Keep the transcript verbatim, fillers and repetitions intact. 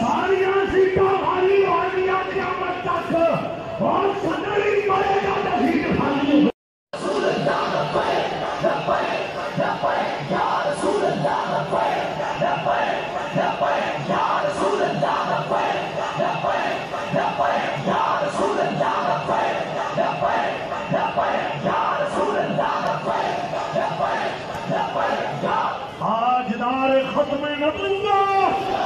सारिया सीटा खाली होनिया क़यामत तक और सदर ही मरेगा तो सीट खाली रसूल अल्लाह लब्बैक लब्बैक लब्बैक या रसूल अल्लाह लब्बैक लब्बैक लब्बैक या रसूल अल्लाह लब्बैक लब्बैक लब्बैक या रसूल अल्लाह लब्बैक लब्बैक लब्बैक या रसूल अल्लाह लब्बैक लब्बैक लब्बैक या ताजदार खत्म नबुव्वत